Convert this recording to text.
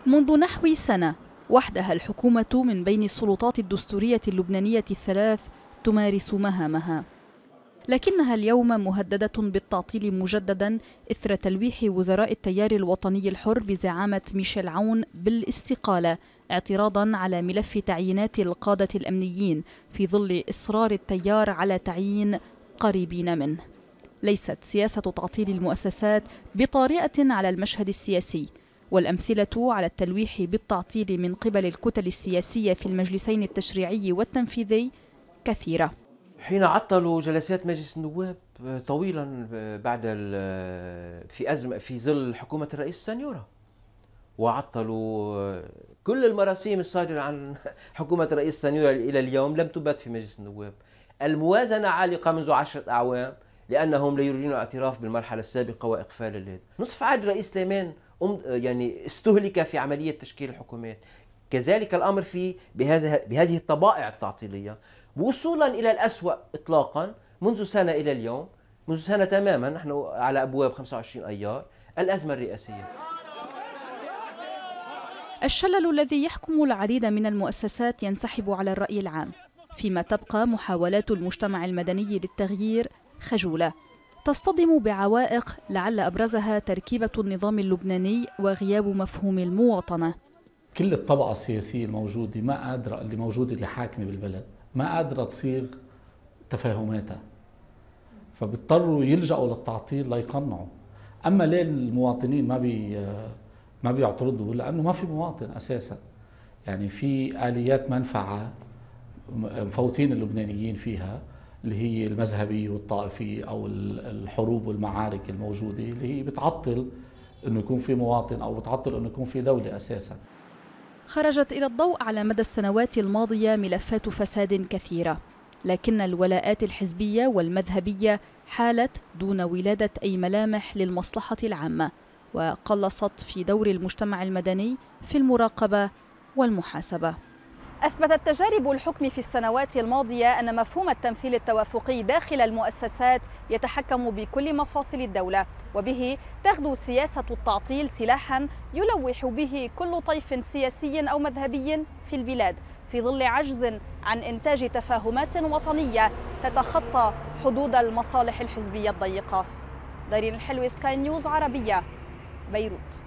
منذ نحو سنة وحدها الحكومة من بين السلطات الدستورية اللبنانية الثلاث تمارس مهامها، لكنها اليوم مهددة بالتعطيل مجددا إثر تلويح وزراء التيار الوطني الحر بزعامة ميشيل عون بالاستقالة اعتراضا على ملف تعيينات القادة الأمنيين في ظل إصرار التيار على تعيين قريبين منه. ليست سياسة تعطيل المؤسسات بطارئة على المشهد السياسي، والأمثلة على التلويح بالتعطيل من قبل الكتل السياسية في المجلسين التشريعي والتنفيذي كثيرة. حين عطلوا جلسات مجلس النواب طويلا بعد في ظل حكومة الرئيس السنيورة، وعطلوا كل المراسيم الصادرة عن حكومة الرئيس السنيورة إلى اليوم لم تبت في مجلس النواب. الموازنة عالقة منذ 10 أعوام لأنهم لا يريدون الاعتراف بالمرحلة السابقة وإقفال اليد. نصف عهد الرئيس سليمان يعني استهلك في عملية تشكيل الحكومات. كذلك الأمر بهذه الطبائع التعطيلية وصولا إلى الأسوأ إطلاقا منذ سنة إلى اليوم، منذ سنة تماما نحن على أبواب 25 أيار الأزمة الرئاسية. الشلل الذي يحكم العديد من المؤسسات ينسحب على الرأي العام، فيما تبقى محاولات المجتمع المدني للتغيير خجولة تصطدم بعوائق لعل أبرزها تركيبة النظام اللبناني وغياب مفهوم المواطنة. كل الطبقة السياسية الموجودة اللي موجودة اللي حاكمة بالبلد ما قادرة تصيغ تفاهماتها، فبيضطروا يلجأوا للتعطيل ليقنعوا. أما ليه المواطنين ما بيعترضوا؟ لأنه ما في مواطن أساسا، يعني في آليات منفعة مفوتين اللبنانيين فيها اللي هي المذهبية والطائفية أو الحروب والمعارك الموجودة اللي هي بتعطل إنه يكون في مواطن أو بتعطل إنه يكون في دولة أساسا. خرجت إلى الضوء على مدى السنوات الماضية ملفات فساد كثيرة، لكن الولاءات الحزبية والمذهبية حالت دون ولادة أي ملامح للمصلحة العامة، وقلصت في دور المجتمع المدني في المراقبة والمحاسبة. أثبتت تجارب الحكم في السنوات الماضية أن مفهوم التمثيل التوافقي داخل المؤسسات يتحكم بكل مفاصل الدولة، وبه تغدو سياسة التعطيل سلاحا يلوح به كل طيف سياسي أو مذهبي في البلاد، في ظل عجز عن إنتاج تفاهمات وطنية تتخطى حدود المصالح الحزبية الضيقة. دارين الحلوي، سكاي نيوز عربية، بيروت.